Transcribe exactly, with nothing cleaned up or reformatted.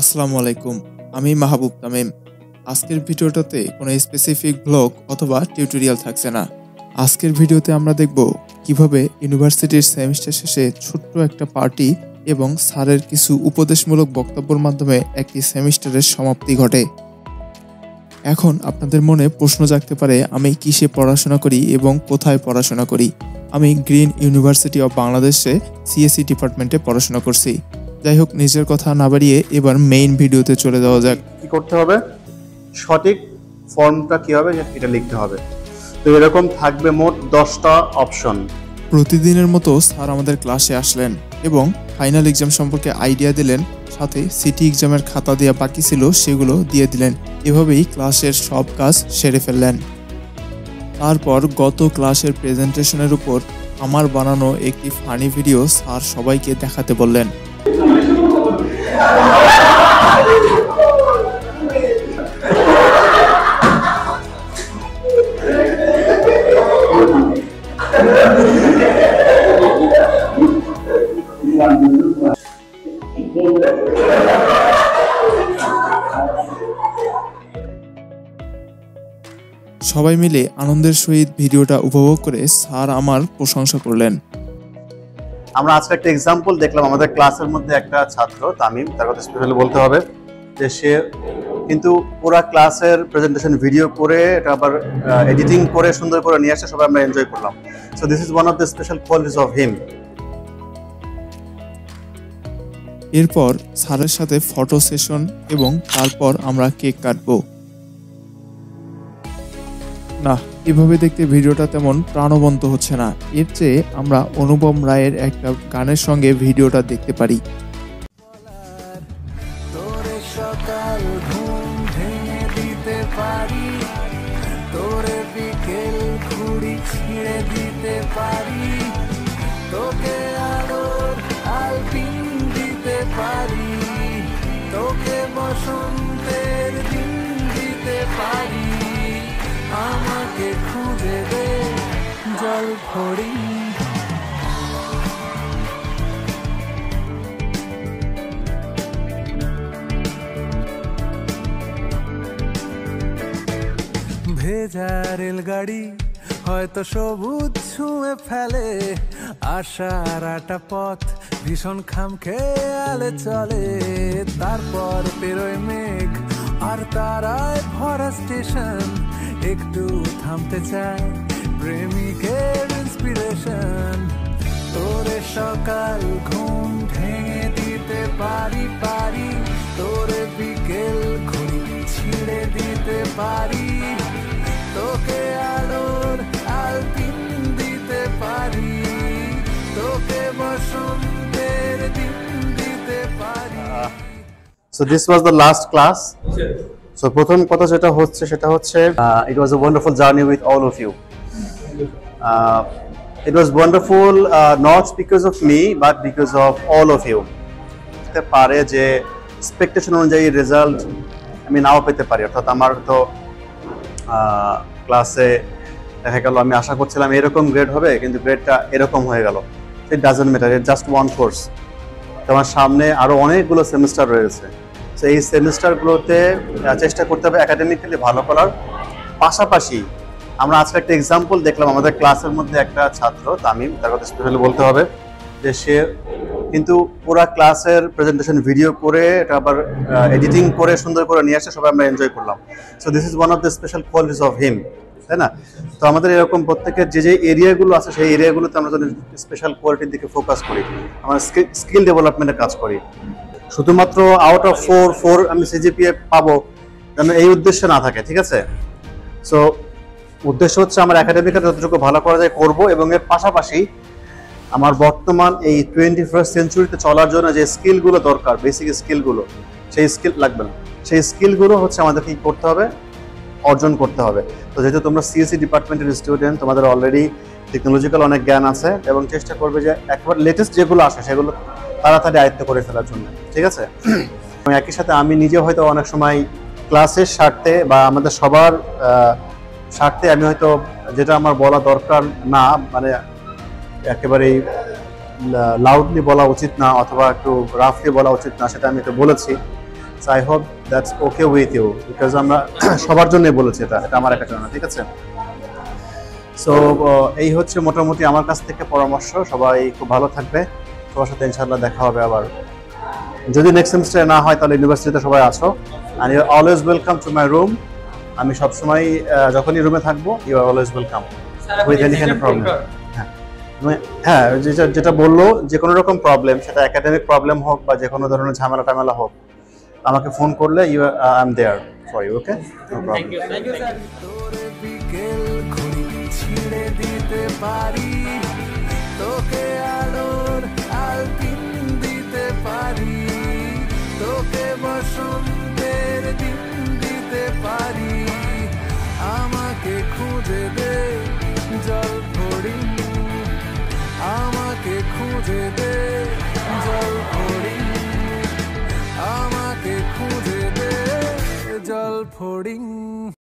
আসসালামু আলাইকুম, আমি মাহবুব তামিম। আজকের ভিডিওটাতে কোনো স্পেসিফিক ব্লগ অথবা টিউটোরিয়াল থাকছে না। আজকের ভিডিওতে আমরা দেখব কিভাবে ইউনিভার্সিটির সেমিস্টার শেষে ছোট্ট একটা পার্টি এবং স্যারের কিছু উপদেশমূলক বক্তব্যের মাধ্যমে একটি সেমিস্টারের সমাপ্তি ঘটে। এখন আপনাদের মনে প্রশ্ন জাগতে পারে, আমি কিসে পড়াশোনা করি এবং কোথায় পড়াশোনা করি। আমি গ্রিন ইউনিভার্সিটি অফ বাংলাদেশে সিএসসি ডিপার্টমেন্টে পড়াশোনা করছি। যাই হোক, নিজের কথা না বাড়িয়ে এবার মেইন ভিডিওতে চলে যাওয়া যাক। কি করতে হবে, সঠিক ফর্মটা কি হবে এটা লিখতে হবে। তো এরকম থাকবে মোট দশটা অপশন। প্রতিদিনের মতো স্যার আমাদের ক্লাসে আসলেন এবং ফাইনাল এক্সাম সম্পর্কে আইডিয়া দিলেন, সাথে সিটি এক্সামের খাতা দেওয়া বাকি ছিল সেগুলো দিয়ে দিলেন। এভাবেই ক্লাসের সব কাজ সেরে ফেললেন। তারপর গত ক্লাসের প্রেজেন্টেশনের উপর আমার বানানো একটি ফানি ভিডিও স্যার সবাইকে দেখাতে বললেন। সবাই মিলে আনন্দের সহিত ভিডিওটা উপভোগ করে স্যার আমার প্রশংসা করলেন। আমরা আজকে একটা এক্সাম্পল দেখলাম। আমাদের ক্লাসের মধ্যে একটা ছাত্র তামিম, তার কথা স্পেশালি বলতে হবে যে সে কিন্তু পুরো ক্লাসের প্রেজেন্টেশন ভিডিও করে এটা আবার এডিটিং করে সুন্দর করে নিয়ে আসে, সবাই আমরা এনজয় করলাম। So this is one of the special qualities of him. এরপর স্যারের সাথে ফটো সেশন এবং তারপর আমরা কেক কাটবো। না, এভাবে দেখতে ভিডিওটা তেমন প্রাণবন্ত হচ্ছে না। এর চেয়ে আমরা অনুপম রায়ের একটা গানের সঙ্গে ভিডিওটা দেখতে পারি। তোরে সকাল ঘুম ভেঙে দিতে পারি, তোরে বিকেল ঘুড়ি ছিঁড়ে দিতে পারি, তোকে আলোর আলপিন দিতে পারি, তোকে বসন্তের দিন দিতে পারি, আমাকে খুঁজে দে জল ভরি। ভেজা রেলগাড়ি হয়তো সবুজ ছুঁয়ে ফেলে, আশার আটা পথ ভীষণ খামখেয়ালে চলে, তারপর পেরোয় মেঘ আর তারায় ভরা স্টেশন, একটু থামতে চায় প্রেমিকের ইন্সপিরেশন, তোরে সকাল ঘুম ভেঙে দিতে পারি পারি, তোরে বিকেল ঘুড়ি ছিঁড়ে দিতে পারি, তোকে আলোর আলপিন দিতে পারি, তোকে বসন্তের দিন দিতে পারি। So this was the last class. So প্রথম কথা যেটা হচ্ছে সেটা হচ্ছে uh, it was a wonderful journey with all of you. Uh, it was wonderful uh, not because of me but because of all of you. হতে পারে যে expectation অনুযায়ী রেজাল্ট আমি নাও পেতে পারি, অর্থাৎ আমার তো ক্লাসে দেখা গেল আমি আশা করছিলাম এরকম গ্রেড হবে, কিন্তু গ্রেডটা এরকম হয়ে গেল। It doesn't matter, it just one course. তোমার সামনে আরো অনেকগুলো সেমিস্টার রয়েছে। তো এই সেমিস্টারগুলোতে চেষ্টা করতে হবে একাডেমিক্যালি ভালো করার পাশাপাশি আমরা আজকে একটা এক্সাম্পল দেখলাম। আমাদের ক্লাসের মধ্যে একটা ছাত্র তামিম, তার কথা স্পেশালি বলতে হবে যে সে কিন্তু পুরো ক্লাসের প্রেজেন্টেশন ভিডিও করে এটা আবার এডিটিং করে সুন্দর করে নিয়ে আসে, সবাই আমরা এনজয় করলাম। So this is one of the special qualities of him, তাই না? তো আমাদের এরকম প্রত্যেকের যে যে এরিয়াগুলো আছে সেই এরিয়াগুলোতে আমরা যদি স্পেশাল কোয়ালিটির দিকে ফোকাস করি, আমরা স্কিল ডেভেলপমেন্টে কাজ করি। শুধুমাত্র আউট অফ ফোর ফোর আমি সিজিপিএ পাবো যেন এই উদ্দেশ্য না থাকে, ঠিক আছে? সো উদ্দেশ্য হচ্ছে আমার একাডেমিকে যতটুকু ভালো করা যায় করবো, এবং এর পাশাপাশি আমার বর্তমান এই টোয়েন্টি ফার্স্ট সেঞ্চুরিতে চলার জন্য যে স্কিলগুলো দরকার, বেসিক স্কিলগুলো, সেই স্কিল লাগবে না, সেই স্কিলগুলো হচ্ছে আমাদেরকে কি করতে হবে, অর্জন করতে হবে। তো যেহেতু তোমরা সিএসসি ডিপার্টমেন্টের স্টুডেন্ট, তোমাদের অলরেডি টেকনোলজিক্যাল অনেক জ্ঞান আছে, এবং চেষ্টা করবে যে একবার লেটেস্ট যেগুলো আসে সেগুলো তাড়াতাড়ি আয়ত্ত করে ফেলার জন্য, ঠিক আছে? এবং একই সাথে আমি নিজে হয়তো অনেক সময় ক্লাসের স্বার্থে বা আমাদের সবার স্বার্থে আমি হয়তো যেটা আমার বলা দরকার না, মানে একেবারেই লাউডলি বলা উচিত না অথবা একটু রাফলি বলা উচিত না, সেটা আমি একটু বলেছি। So I hope that's okay with you, because আমরা সবার জন্যই বলেছি, এটা এটা আমার একার জন্য না, ঠিক আছে? সো এই হচ্ছে মোটামুটি আমার কাছ থেকে পরামর্শ। সবাই খুব ভালো থাকবে, সবার সাথে ইনশাআল্লাহ দেখা হবে আবার। যদি নেক্সট সেমিস্টারে না হয় তাহলে ইউনিভার্সিটিতে সবাই আছো, and you are always welcome to my room. আমি সবসময় যখনই রুমে থাকবো, you are always welcome with any kind of problem. হ্যাঁ হ্যাঁ, যেটা যেটা বললো, যে কোনো রকম প্রবলেম, সেটা একাডেমিক প্রবলেম হোক বা যে কোনো ধরনের ঝামেলা টামেলা হোক, আমাকে ফোন করলে you I am there for you. Okay, no problem. তোরে বিকেল ঘড়ি ছিঁড়ে দিতে পারি, তোকে আলোর আলপিন দিতে পারি, তোকে বসন্তের দিন দিতে পারি। আমাকে খুঁজে দে জল ফড়িং, আমাকে খুঁজে দে জল ফড়িং, আমাকে খুঁজে দে জল ফড়িং।